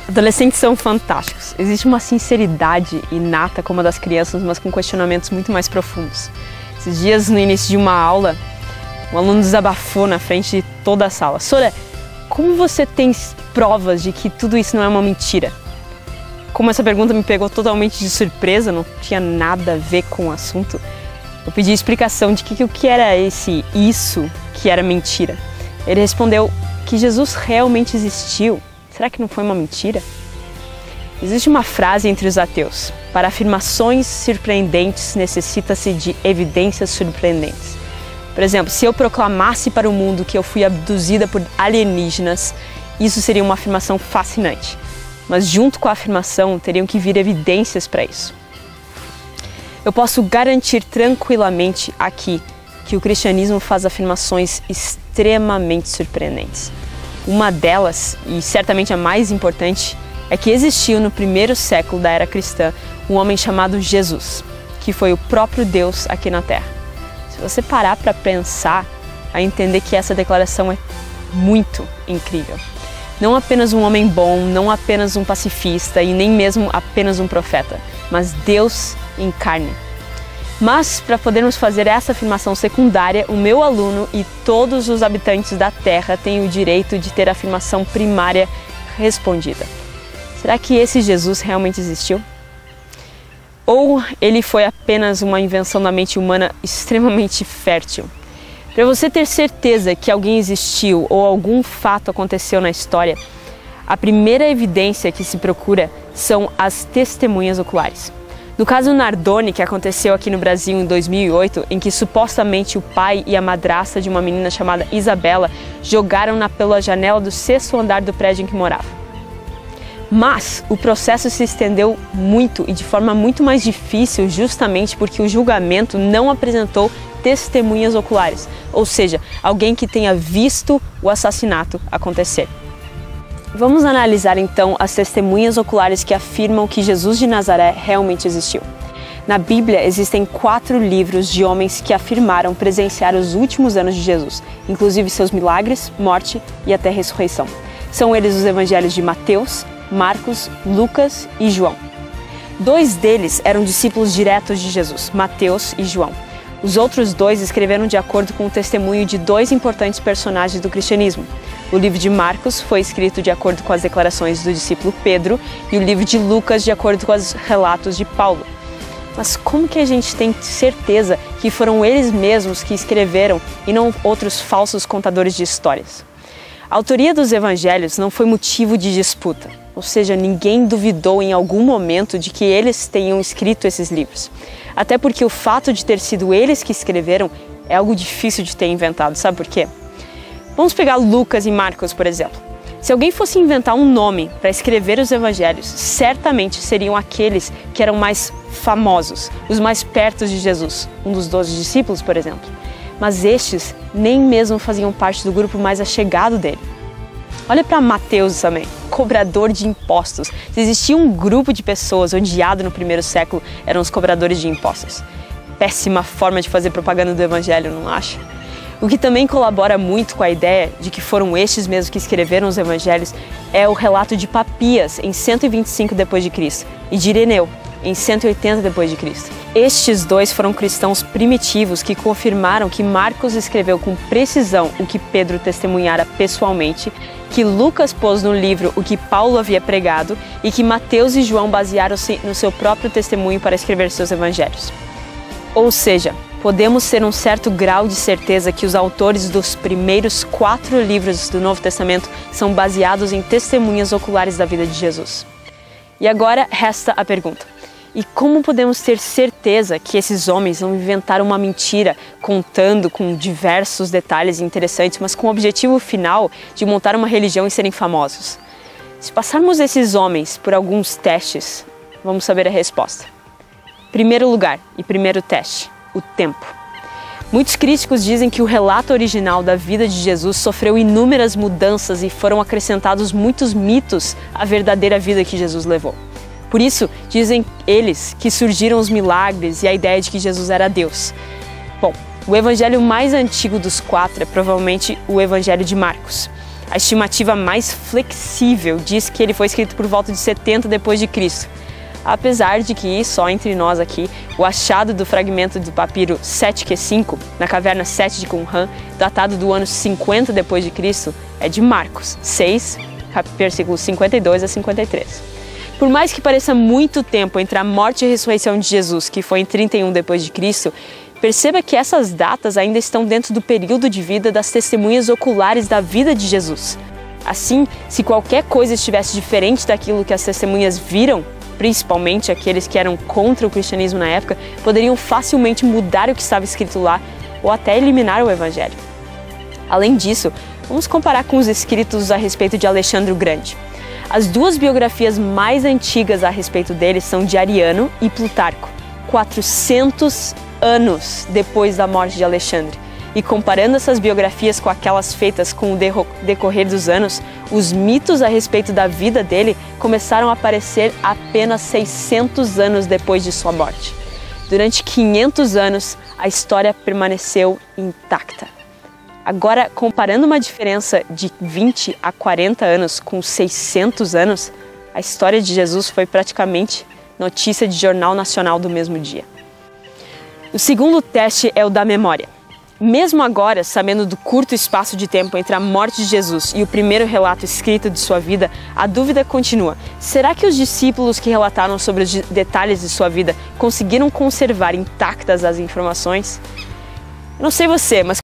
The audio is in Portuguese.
Adolescentes são fantásticos. Existe uma sinceridade inata como a das crianças, mas com questionamentos muito mais profundos. Esses dias, no início de uma aula, um aluno desabafou na frente de toda a sala. Sora, como você tem provas de que tudo isso não é uma mentira? Como essa pergunta me pegou totalmente de surpresa, não tinha nada a ver com o assunto, eu pedi explicação de o que era isso que era mentira. Ele respondeu que Jesus realmente existiu. Será que não foi uma mentira? Existe uma frase entre os ateus: para afirmações surpreendentes necessita-se de evidências surpreendentes. Por exemplo, se eu proclamasse para o mundo que eu fui abduzida por alienígenas, isso seria uma afirmação fascinante. Mas junto com a afirmação teriam que vir evidências para isso. Eu posso garantir tranquilamente aqui que o cristianismo faz afirmações extremamente surpreendentes. Uma delas, e certamente a mais importante, é que existiu no primeiro século da era cristã um homem chamado Jesus, que foi o próprio Deus aqui na Terra. Se você parar para pensar, a entender que essa declaração é muito incrível. Não apenas um homem bom, não apenas um pacifista e nem mesmo apenas um profeta, mas Deus em carne. Mas, para podermos fazer essa afirmação secundária, o meu aluno e todos os habitantes da Terra têm o direito de ter a afirmação primária respondida. Será que esse Jesus realmente existiu? Ou ele foi apenas uma invenção da mente humana extremamente fértil? Para você ter certeza que alguém existiu ou algum fato aconteceu na história, a primeira evidência que se procura são as testemunhas oculares. No caso Nardoni, que aconteceu aqui no Brasil em 2008, em que supostamente o pai e a madrasta de uma menina chamada Isabela jogaram-na pela janela do 6º andar do prédio em que morava. Mas o processo se estendeu muito e de forma muito mais difícil justamente porque o julgamento não apresentou testemunhas oculares, ou seja, alguém que tenha visto o assassinato acontecer. Vamos analisar então as testemunhas oculares que afirmam que Jesus de Nazaré realmente existiu. Na Bíblia existem 4 livros de homens que afirmaram presenciar os últimos anos de Jesus, inclusive seus milagres, morte e até ressurreição. São eles os evangelhos de Mateus, Marcos, Lucas e João. 2 deles eram discípulos diretos de Jesus, Mateus e João. Os outros 2 escreveram de acordo com o testemunho de 2 importantes personagens do cristianismo. O livro de Marcos foi escrito de acordo com as declarações do discípulo Pedro e o livro de Lucas de acordo com os relatos de Paulo. Mas como que a gente tem certeza que foram eles mesmos que escreveram e não outros falsos contadores de histórias? A autoria dos evangelhos não foi motivo de disputa, ou seja, ninguém duvidou em algum momento de que eles tenham escrito esses livros. Até porque o fato de ter sido eles que escreveram é algo difícil de ter inventado, sabe por quê? Vamos pegar Lucas e Marcos, por exemplo. Se alguém fosse inventar um nome para escrever os evangelhos, certamente seriam aqueles que eram mais famosos, os mais perto de Jesus, um dos 12 discípulos, por exemplo. Mas estes nem mesmo faziam parte do grupo mais achegado dele. Olha para Mateus também, cobrador de impostos. Se existia um grupo de pessoas odiado no primeiro século, eram os cobradores de impostos. Péssima forma de fazer propaganda do evangelho, não acha? O que também colabora muito com a ideia de que foram estes mesmos que escreveram os evangelhos é o relato de Papias, em 125 d.C., e de Ireneu, em 180 d.C. Estes 2 foram cristãos primitivos que confirmaram que Marcos escreveu com precisão o que Pedro testemunhara pessoalmente, que Lucas pôs no livro o que Paulo havia pregado e que Mateus e João basearam-se no seu próprio testemunho para escrever seus evangelhos. Ou seja, podemos ter um certo grau de certeza que os autores dos primeiros 4 livros do Novo Testamento são baseados em testemunhas oculares da vida de Jesus. E agora resta a pergunta: e como podemos ter certeza que esses homens não inventaram uma mentira contando com diversos detalhes interessantes, mas com o objetivo final de montar uma religião e serem famosos? Se passarmos esses homens por alguns testes, vamos saber a resposta. Primeiro lugar e primeiro teste: o tempo. Muitos críticos dizem que o relato original da vida de Jesus sofreu inúmeras mudanças e foram acrescentados muitos mitos à verdadeira vida que Jesus levou. Por isso, dizem eles que surgiram os milagres e a ideia de que Jesus era Deus. Bom, o evangelho mais antigo dos 4 é provavelmente o evangelho de Marcos. A estimativa mais flexível diz que ele foi escrito por volta de 70 depois de Cristo. Apesar de que, só entre nós aqui, o achado do fragmento do papiro 7Q5, na caverna 7 de Qumran, datado do ano 50 depois de Cristo, é de Marcos 6, versículos 52 a 53. Por mais que pareça muito tempo entre a morte e a ressurreição de Jesus, que foi em 31 depois de Cristo, perceba que essas datas ainda estão dentro do período de vida das testemunhas oculares da vida de Jesus. Assim, se qualquer coisa estivesse diferente daquilo que as testemunhas viram, principalmente aqueles que eram contra o cristianismo na época, poderiam facilmente mudar o que estava escrito lá ou até eliminar o Evangelho. Além disso, vamos comparar com os escritos a respeito de Alexandre o Grande. As duas biografias mais antigas a respeito dele são de Ariano e Plutarco, 400 anos depois da morte de Alexandre. E comparando essas biografias com aquelas feitas com o decorrer dos anos, os mitos a respeito da vida dele começaram a aparecer apenas 600 anos depois de sua morte. Durante 500 anos, a história permaneceu intacta. Agora, comparando uma diferença de 20 a 40 anos com 600 anos, a história de Jesus foi praticamente notícia de jornal nacional do mesmo dia. O segundo teste é o da memória. Mesmo agora, sabendo do curto espaço de tempo entre a morte de Jesus e o primeiro relato escrito de sua vida, a dúvida continua. Será que os discípulos que relataram sobre os detalhes de sua vida conseguiram conservar intactas as informações? Eu não sei você, mas